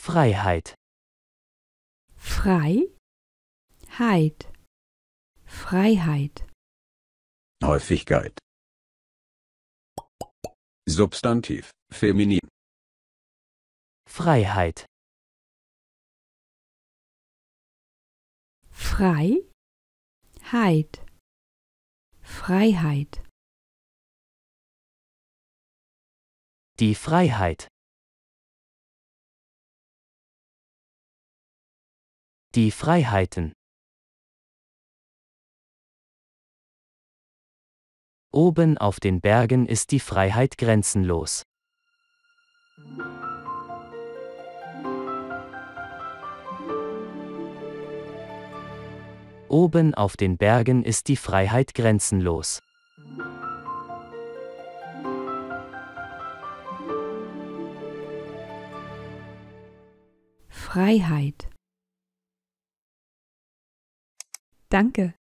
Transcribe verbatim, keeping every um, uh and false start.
Freiheit. Freiheit. Freiheit. Häufigkeit. Substantiv, feminin. Freiheit. Freiheit. Freiheit. Die Freiheit. Die Freiheiten. Oben auf den Bergen ist die Freiheit grenzenlos. Oben auf den Bergen ist die Freiheit grenzenlos. Freiheit. Danke.